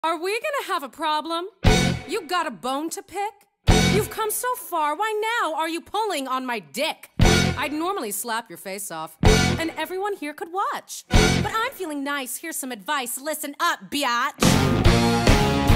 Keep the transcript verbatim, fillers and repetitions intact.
Are we gonna have a problem? You got a bone to pick? You've come so far, why now are you pulling on my dick? I'd normally slap your face off, and everyone here could watch. But I'm feeling nice, here's some advice, listen up, biatch.